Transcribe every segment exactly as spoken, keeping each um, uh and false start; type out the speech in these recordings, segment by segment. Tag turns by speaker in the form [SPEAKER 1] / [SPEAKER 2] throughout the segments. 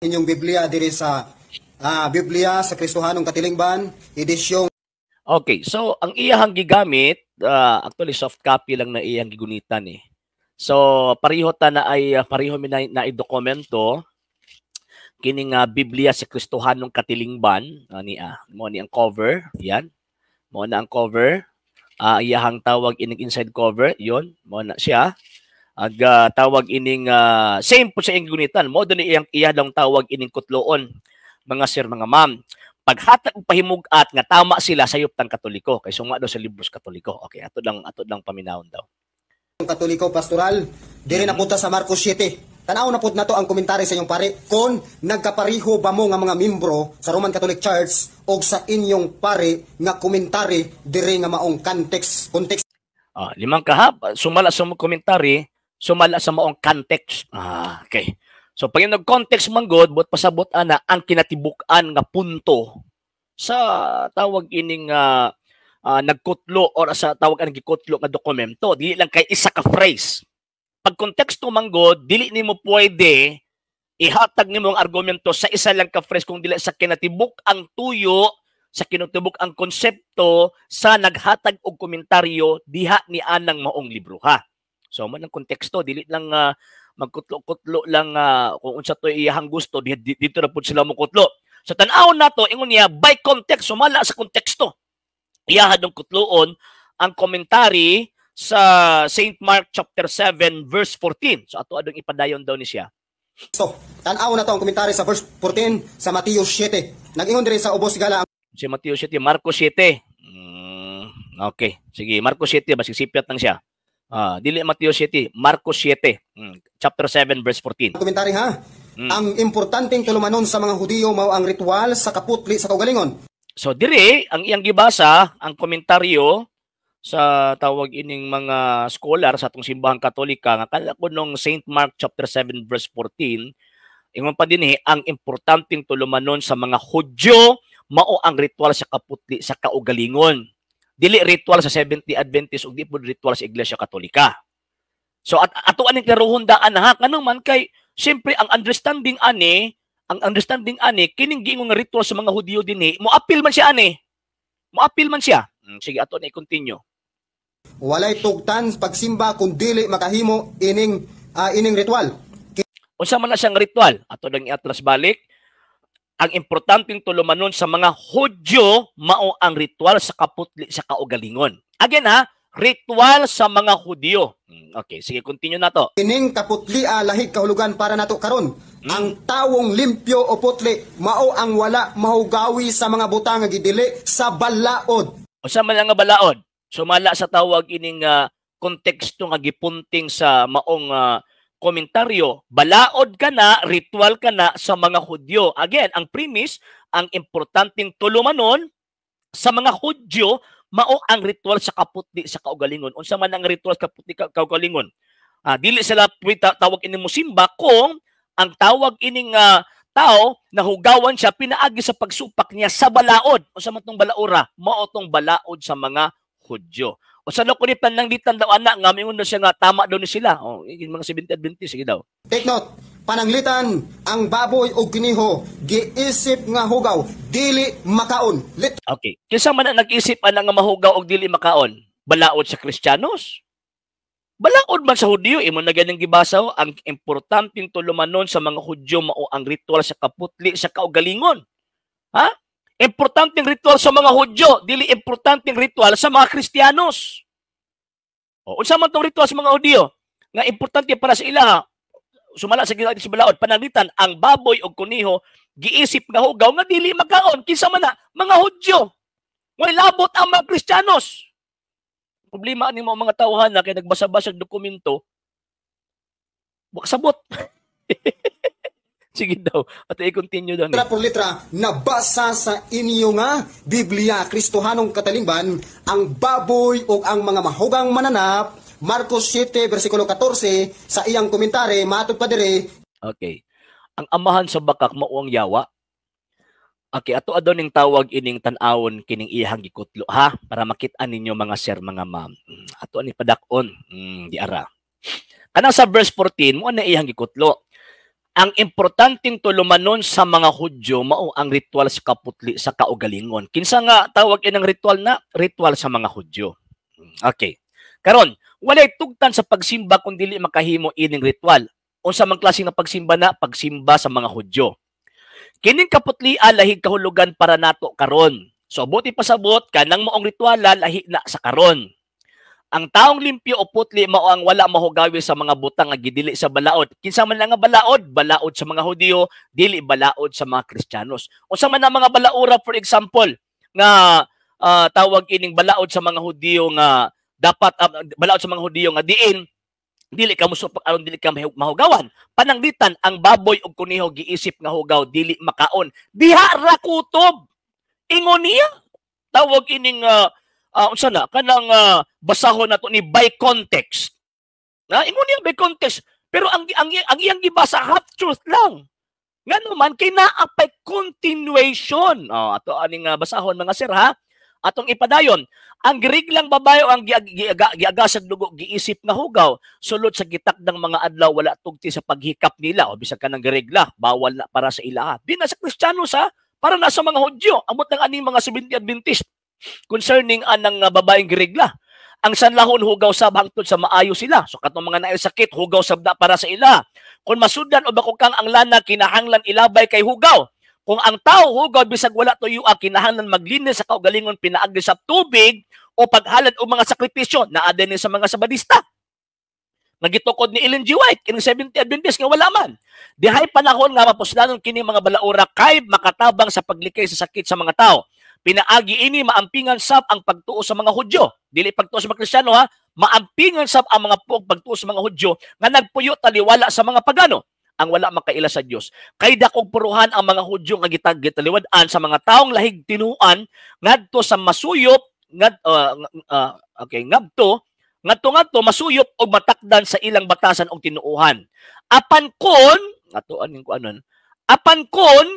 [SPEAKER 1] inyong Biblia diri sa uh, Biblia sa Kristohanong Katilingban, edisyong.
[SPEAKER 2] Okay, so ang iyahang gigamit, uh, actually soft copy lang na iyang gigunitan eh. So pareho ta na ay uh, pareho mi na, na i-dokumento kining uh, Biblia sa Kristohanong Katilingban, uh, ni ah, mo ni ang cover, yan. Mo na ang cover. Uh, iyahang tawag ining inside cover, yon, mo na siya. Ag uh, tawag ining uh, same po sa iyang gunitan, mo do ni iyang iya lang tawag ining kutloon, mga sir, mga ma'am. Paghatag pahimugat nga tama sila sa yuptang Katoliko kay suma daw sa libros Katoliko. Okay, ato lang ato lang paminawon daw.
[SPEAKER 1] Katoliko pastoral diri na punta sa Marcos seven. Tanaw na pud nato ang komentary sa inyong pare kon nagkapariho ba mo nga mga membro sa Roman Catholic Church og sa inyong pare nga komentary diri nga maong context context.
[SPEAKER 2] Ah, limang kahap sumala sa mong komentary, sumala sa maong context. Ah, okay. So pag yung nag-context man god, but pasabot ana ang kinatibuk-an nga punto sa tawag ining uh, uh, nagkutlo or sa tawag ang gikutlo nga dokumento, dili lang kay isa ka phrase. Pag konteksto man god, dili nimo pwede ihatag nimo ang argumento sa isa lang ka phrase kung dili sa kinatibuk ang tuyo, sa kinatibuk ang konsepto sa naghatag og komentaryo diha ni anang maong libro ha. So man ang konteksto, dili lang uh, magkutlo-kutlo lang uh, kung unsa to iyang gusto, dito, dito na pud sila mo kutlo. Sa tan-aw nato ingon niya by context, sumala sa konteksto. Iyaha dong kutloon ang commentary sa Saint Mark chapter seven verse fourteen. So ato adong ipadayon daw ni siya.
[SPEAKER 1] So, tan-aw na to ang komentary sa verse fourteen sa Mateo seven. Nag-ingon diri sa ubos gala ang
[SPEAKER 2] si Mateo seven, Marcos seven. Mm, okay, sige, Marcos seven basig sipyat lang siya. Ah, dili Mateo seven, Marcos seven, hmm, chapter seven verse fourteen.
[SPEAKER 1] Komentary ha. Hmm. Ang importanteng tulumanon sa mga Hudiyo mao ang ritual sa kaputli sa kaugalingon.
[SPEAKER 2] So diri ang iyang gibasa ang komentaryo sa tawag ining mga scholar sa atong simbahang Katolika nga kala ko nung Saint Mark chapter seven verse fourteen, ingon pa dinhi ang importanteng tulumanon sa mga Hudyo mao ang ritual sa kaputli sa kaugalingon. Dili ritual sa Seventh-day Adventist ug di pud ritual sa Iglesia Katolika. So at ato aning klaruhon daan ha kanang man kay siyempre ang understanding ani, ang understanding ani kining giingong nga ritual sa mga Hudiyo dinhi, mo appeal man siya ani. Mo appeal man siya. Hmm, sige ato na i-continue.
[SPEAKER 1] Walay tugtan pagsimba kung dili makahimo ining uh, ining ritual.
[SPEAKER 2] Unsa man na siyang ritual? Ato dang iatras balik. Ang importanteng tulumanon sa mga Hudyo mao ang ritual sa kaputli sa kaugalingon. Again ha, ritual sa mga Hudyo. Okay, sige, continue na to.
[SPEAKER 1] Ining kaputli a lahig kahulugan para nato karon. Hmm. Ang tawong limpyo o putli mao ang wala mahugawi sa mga butang nga gidili sa balaod. O
[SPEAKER 2] sa man nga balaod, sumala sa tawag ining uh, konteksto nga gipunting sa maong uh, komentaryo, balaod ka na, ritual ka na sa mga Hudyo. Again, ang premise, ang importanteng tulumanon sa mga Hudyo, mao ang ritual sa kaputli sa kaugalingon. Unsa man ang ritual sa kaputli sa kaugalingon? Ah, dili sila tawag ining musimba kung ang tawag ining uh, tao na hugawan siya pinaagi sa pagsupak niya sa balaod. Unsa man tong balaura? Mao tong balaod sa mga Hudyo. O sa loko ni pananglitan daw ana nga mingon siya nga tama daw ni sila. Oh, yung mga Seventh-day Adventist sige daw.
[SPEAKER 1] Take note, pananglitan ang baboy o kiniho giisip nga hugaw dili makaon. Lit
[SPEAKER 2] okay. Kinsa man ang nag-isip ana nga mahugaw og dili makaon? Balaod sa Kristiyanos? Balaod man sa Hudyo, imo na ganing gibasaw ang importanteng tulumanon sa mga Hudyo mao ang ritual sa kaputli sa kaugalingon. Ha? Importanteng ritual sa mga Hudyo, dili importanteng ritual sa mga Kristiyanos. O unsa man tong ritual sa mga Hudyo nga importante para sa ila, sumala sa ginagdi sa balaod, pananglitan ang baboy o kuniho giisip nga hugaw nga dili makaon kinsa man na mga Hudyo. Way labot ang mga Kristiyanos. Problema ani mo mga tawhan na kay nagbasa-basa og dokumento. Wa sabot. Sige daw, at i-continue daw.
[SPEAKER 1] Litra por litra, nabasa sa inyo nga Biblia, Kristohanong Katilingban, ang baboy o ang mga mahugang mananap, Marcos seven, versikulo fourteen, sa iyang komentary, matod pa dire.
[SPEAKER 2] Okay. Ang amahan sa bakak, mauang yawa. Okay, ato adon ning tawag ining tan-awon kining iyang gikutlo, ha? Para makita ninyo mga sir, mga ma'am. Ato ani padakon, mm, di ara. Kanang sa verse fourteen, mo na iyang gikutlo. ang importanteng tulumanon sa mga Hudyo mao ang ritual sa kaputli sa kaugalingon. Kinsa nga tawag inang ritual na ritual sa mga Hudyo. Okay. Karon, walay tugtan sa pagsimba kung dili makahimo ining ritual. Unsa man klase nga pagsimba na pagsimba sa mga Hudyo. Kining kaputlian lahig kahulugan para nato karon. So buti pasabot kanang maong rituala lahi na sa karon. Ang taong limpyo o putli mao ang wala mahugawi sa mga butang nga gidili sa balaod. Kinsa man nga balaod, balaod sa mga Hudiyo, dili balaod sa mga Kristiyanos. Unsa man ang mga balaura, for example, nga uh, tawag ining balaod sa mga Hudiyo nga dapat uh, balaod sa mga Hudiyo nga diin dili ka musupag aron dili ka mahugawan. Pananglitan ang baboy ug kuniho giisip nga hugaw dili makaon. Diha ra kutob. Ingon niya tawag ining uh, uh, unsa na kanang uh, basahon nato ni by context. Na ingon niya by context pero ang ang, ang iyang gibasa half truth lang. Ngano man kay naa pay continuation. Oh, ato aning uh, basahon mga sir ha. Atong ipadayon, ang giriglang babae o ang giagasag dugo giisip nga hugaw sulod sa gitakdang mga adlaw wala tugti sa paghikap nila o bisag kanang girigla bawal na para sa ilaha. Di na sa Kristiyano sa para na sa mga Hudyo amot ng aning mga Seventh-day Adventist concerning anang uh, babaeng girigla. Ang sanlahon hugaw sab hangtod sa maayo sila. So katong mga naay sakit hugaw sabda para sa ila. Kung masudan o bakukang ang lana kinahanglan ilabay kay hugaw. Kung ang tao hugaw bisag wala tuyua kinahanglan maglinis sa kaugalingon pinaagi sa tubig o paghalad og mga sakripisyo naa dinhi sa mga Sabadista. Nagitukod ni Ellen G. White kining Seventh-day Adventist nga wala man. Dihay panahon nga mapuslanon kini mga balaura kay makatabang sa paglikay sa sakit sa mga tao. Pinaagi ini maampingan sab ang pagtuo sa mga Hudyo. Dili pagtuo sa mga Kristiyano ha, maampingan sab ang mga pug pagtuo sa mga Hudyo nga nagpuyo taliwala sa mga pagano. Ang wala makaila sa Dios. Kay dakog puruhan ang mga Hudyo nga gitagitaliwad-an sa mga taong lahig tinuan ngadto sa masuyop ngad uh, uh, okay ngadto ngadto ngadto masuyop og matakdan sa ilang batasan og tinuuhan. Apan kon ngadto aning kuanon. Apan kon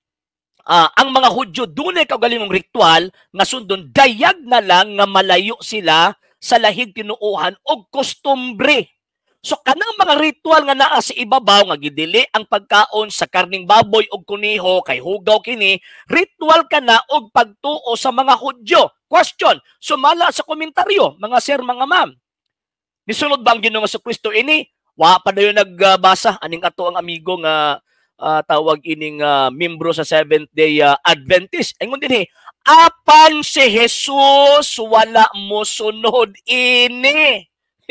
[SPEAKER 2] uh, ang mga Hudyo dunay kaugalingong ritual nga sundon dayag na lang nga malayo sila sa lahig tinuuhan og kostumbre. So kanang mga ritual nga naa sa ibabaw nga gidili ang pagkaon sa karning baboy ug kuniho kay hugaw kini, ritual kana og pagtuo sa mga Hudyo. Question, sumala sa komentaryo, mga sir, mga ma'am. Nisunod ba ang Ginoong Jesucristo ini? Wa pa dayon nagbasa aning ato ang amigo nga uh, tawag ining uh, membro sa Seventh-day uh, Adventist. Ingon dinhi, apan si Jesus wala mo sunod ini.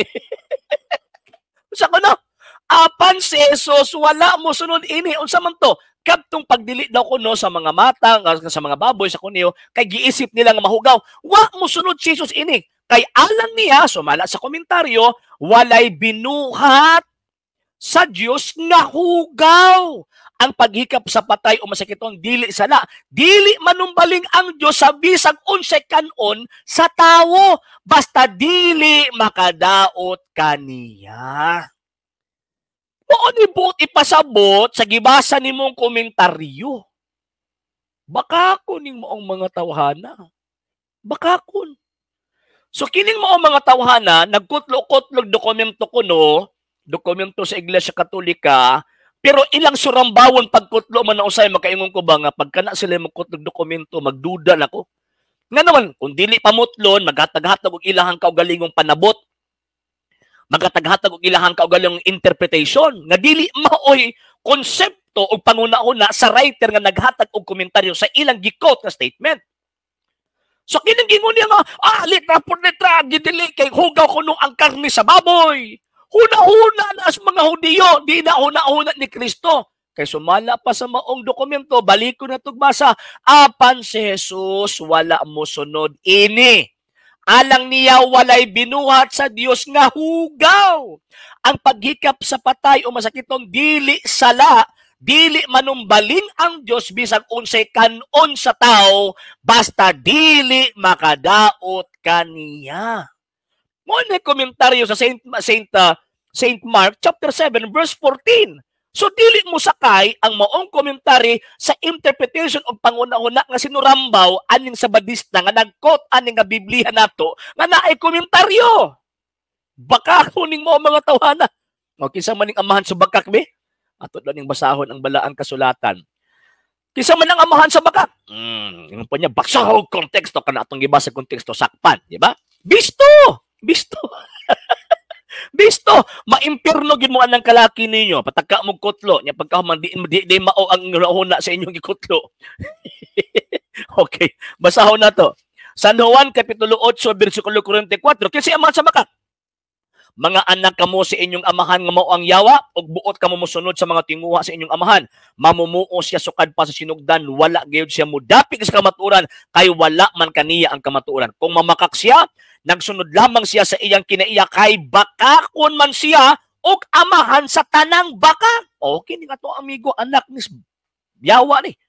[SPEAKER 2] Sa kuno, apan si Jesus wala mo sunod ini. Unsa man to? Kadtong pagdili daw kuno sa mga matang, sa mga baboy, sa kuniyo, kay giisip nila nga mahugaw. Wa mo sunod si Jesus ini. Kay alang niya, sumala sa komentaryo, walay binuhat sa Dios nga hugaw. Ang paghikap sa patay o masakitong dili sala. Dili manumbaling ang Dios sa bisag unsay kanon sa tawo. Basta dili makadaot kaniya. Oo ni buot ipasabot sa gibasa ni mong komentaryo. Baka kuning mo ang mga tawhana. Baka kun. So kining mo ang mga tawhana, nagkutlo-kutlog dokumento kuno, dokumento sa Iglesia Katolika, pero ilang surambawon pagkutlo man na usay makaingon ko ba nga pagka na sila magkutlog dokumento, magduda na ko. Nga naman, kung dili pamutlon, maghatag-hatag og ilahang kaugalingong panabot, maghatag-hatag og ilahang kaugalingong interpretation, nga dili maoy konsepto o panguna-una sa writer nga naghatag og komentaryo sa ilang gi-quote na statement. So kining gingon niya nga, ah, litra por litra, gidili kay hugaw kuno ang karne sa baboy. Huna-huna na as mga Hudiyo, di na huna-huna ni Kristo. Kay sumala pa sa maong dokumento, balik ko na tugbasa, apan si Jesus wala mo sunod ini. Alang niya walay binuhat sa Dios nga hugaw. Ang paghikap sa patay o masakitong dili sala, dili manumbaling ang Dios bisag unsay kanon sa tao, basta dili makadaot kaniya. Mo ni komentaryo sa Saint Saint uh, Saint Mark chapter seven verse fourteen. So dili mo sakay ang maong komentary sa interpretation og panguna-una nga sinurambaw aning Sabadista nga nag-quote aning nga Biblia nato nga naay komentaryo. Baka kuning mo mga tawhana. O kinsa maning amahan sa bakak be? Ato doon yung basahon ang balaang kasulatan. Kisa man ang amahan sa baka. Hmm, yung po niya, basahog konteksto ka na atong gibasa konteksto, sakpan. Di ba? Bisto! Bisto! Bisto! Maimpirno gid mo anang kalaki ninyo. Pataka mo kutlo. Nya pagkahuman, di, di, di mao ang huna sa inyong gikutlo. Okay, basahon na to. San Juan, Kapitulo eight, versikulo forty-four. Kasi amahan sa baka. Mga anak kamo sa inyong amahan nga mao ang yawa, ug buot kamo mosunod sa mga tinguha sa inyong amahan. Mamumuo siya sukad pa sa sinugdan, wala gayud siya mudapig sa kamatuoran, kay wala man kaniya ang kamatuoran. Kung mamakak siya, nagsunod lamang siya sa iyang kinaiya, kay bakakon man siya ug amahan sa tanang baka. Okay, ni nga to amigo, anak ni yawa ni.